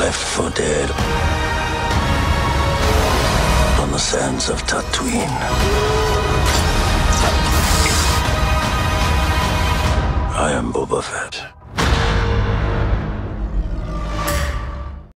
left for dead on the sands of Tatooine. I am Boba Fett.